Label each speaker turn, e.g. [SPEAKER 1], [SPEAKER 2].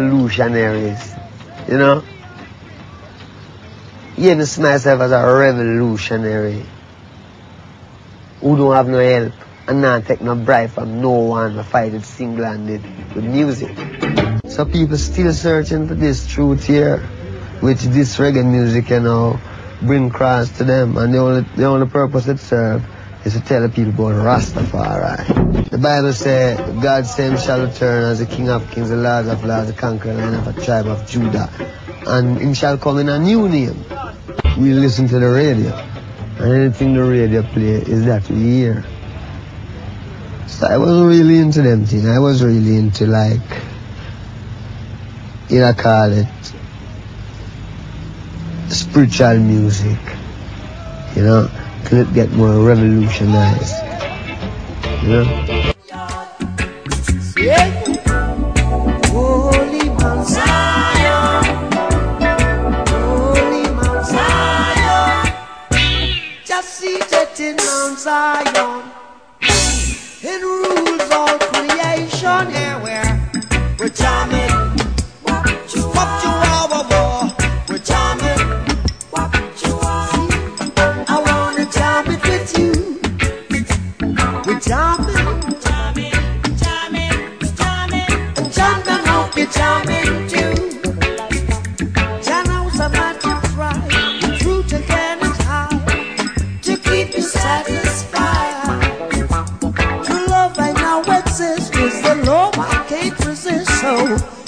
[SPEAKER 1] revolutionaries, you know. Yeah, I see myself as a revolutionary who don't have no help and not take no bribe from no one. I fight it single-handed with music. So people still searching for this truth here, which this reggae music, you know, bring across to them, and the only purpose it serves is to tell the people about Rastafari. The Bible says, God same shall return as the King of Kings, the Lord of Lords, the conqueror Lion of the tribe of Judah, and he shall come in a new name. We listen to the radio, and anything the radio play is that we hear. So I wasn't really into them things. I was really into, like, you know, call it spiritual music, you know, till it get more revolutionized, you know.
[SPEAKER 2] Yeah. Holy Mount Zion, Holy Mount Zion, just seated in Mount Zion, it rules all creation. Yeah, we're jamming, what you are, we're jamming. I wanna jam it with you. We're jamming, and John hope you're jamming too. John knows a magic's right, the truth again is high, to keep you satisfied. The love I now exist is the love I can't resist, so